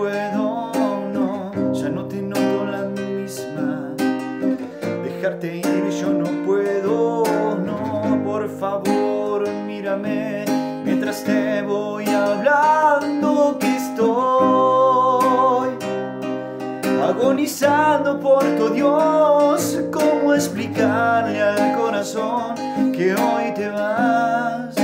puedo, no, ya no te noto la misma. Dejarte ir yo no puedo, no, por favor mírame mientras te voy hablando que estoy agonizando por tu Dios. ¿Cómo explicarle al corazón que hoy te vas?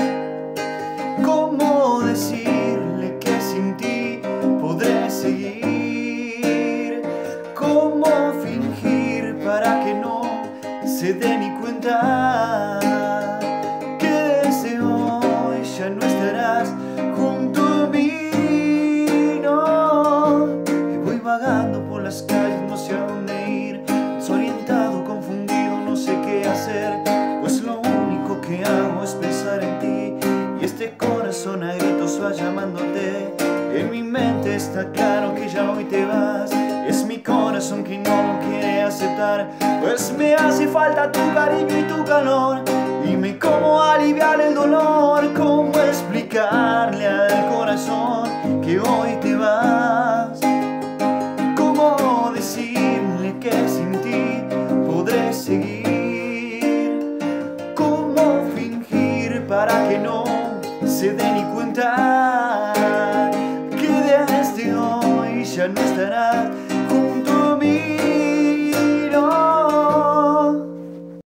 ¿Cómo decirle que sin ti podré seguir? ¿Cómo fingir para que no se dé ni cuenta que desde hoy ya no estarás junto a mí? No, y voy vagando por las calles, no sé a dónde ir, desorientado, confundido, no sé qué hacer, pues lo único que hago es pensar en ti. Y este corazón a gritos va llamándote. En mi mente está claro que ya hoy te vas. Es mi corazón que no lo quiere aceptar, pues me hace falta tu cariño y tu calor. Dime cómo aliviar el dolor, cómo explicarle al corazón que hoy te vas. Cómo decirle que sin ti podré seguir. Cómo fingir para que no se dé ni cuenta que desde hoy ya no estarás